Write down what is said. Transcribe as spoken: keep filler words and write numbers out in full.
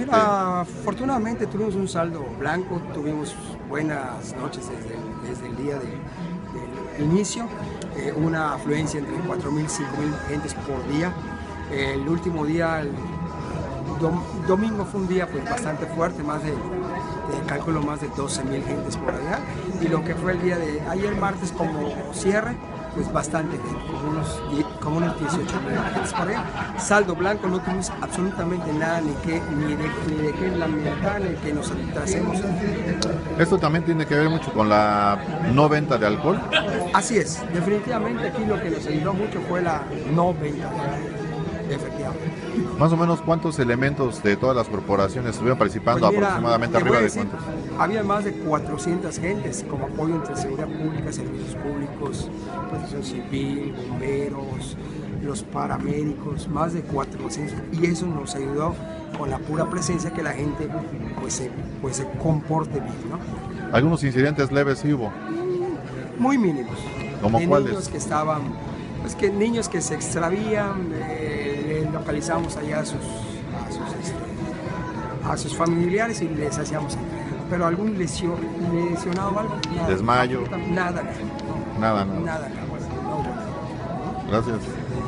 que... Afortunadamente tuvimos un saldo blanco, tuvimos buenas noches desde el, desde el día de, del inicio, eh, una afluencia entre cuatro mil y cinco mil gentes por día. El último día, el dom, domingo fue un día pues bastante fuerte, más de, de cálculo más de doce mil gentes por allá, y lo que fue el día de ayer martes como cierre, pues bastante gente, como unos, como unos dieciocho mil gentes por allá. Saldo blanco, no tuvimos absolutamente nada, ni que ni de, ni de que la mitad, ni que nos atrasemos. ¿Esto también tiene que ver mucho con la no venta de alcohol? Así es, definitivamente aquí lo que nos ayudó mucho fue la no venta de alcohol. Efectivamente. Más o menos, ¿cuántos elementos de todas las corporaciones estuvieron participando? Pues mira, aproximadamente arriba de decir, cuántos? Había más de cuatrocientas gentes como apoyo entre seguridad pública, servicios públicos, protección civil, bomberos, los paramédicos, más de cuatrocientos, y eso nos ayudó con la pura presencia que la gente pues se, pues, se comporte bien, ¿no? ¿Algunos incidentes leves sí hubo? Muy mínimos. ¿Cómo de cuáles? Niños que estaban, pues que niños que se extravían, eh, localizamos allá a sus, a sus, este, a sus familiares y les hacíamos entrega. Pero algún lesión, lesionado o algo, nada. Desmayo. Nada, Nada, nada. nada, nada. No, no. Gracias.